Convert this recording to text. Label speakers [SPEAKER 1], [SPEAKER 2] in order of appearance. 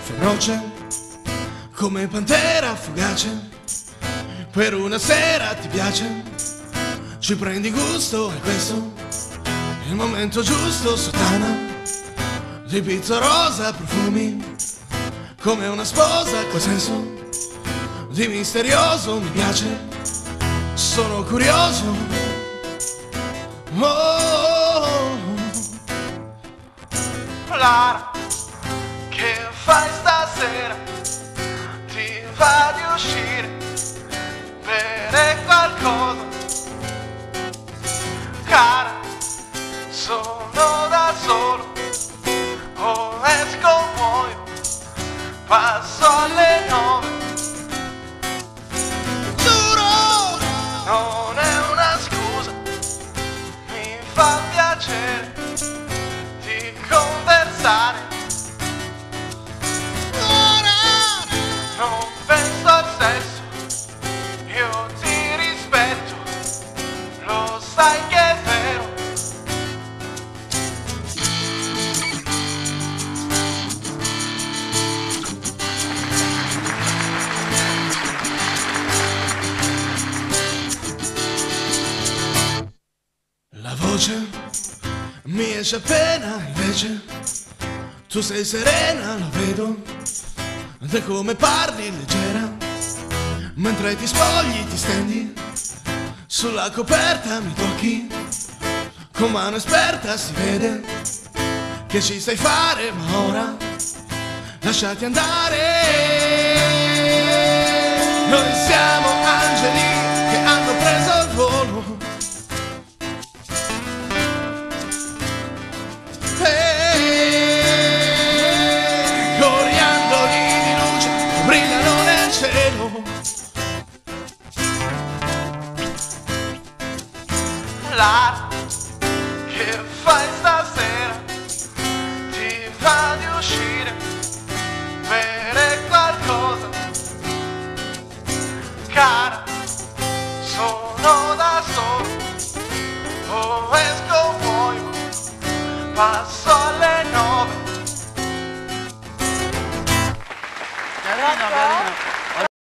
[SPEAKER 1] feroce, come pantera fugace. Per una sera ti piace, ci prendi gusto e questo è il momento giusto. Sottana di pizza rosa, profumi come una sposa, quel senso di misterioso mi piace, sono curioso. Oh,
[SPEAKER 2] Lara, che fai stasera? Ti va di uscire, bere qualcosa? Cara, sono da solo, o esco o muoio, passo alle 9.
[SPEAKER 1] giuro,
[SPEAKER 2] Non è una scusa, mi fa piacere di conversare.
[SPEAKER 1] ora,
[SPEAKER 2] Non penso al sesso, io ti rispetto, lo sai che è vero.
[SPEAKER 1] la voce mi esce appena, invece tu sei serena, lo vedo, da come parli leggera, mentre ti spogli, ti stendi sulla coperta, mi tocchi con mano esperta, si vede che ci sai fare, ma ora lasciati andare. Noi siamo angeli che hanno preso il volo, coriandoli di luce che brillano nel cielo.
[SPEAKER 2] Lara, che fai stasera? Ti va di uscire, bere qualcosa? Cara, sono da solo, o esco o muoio, passo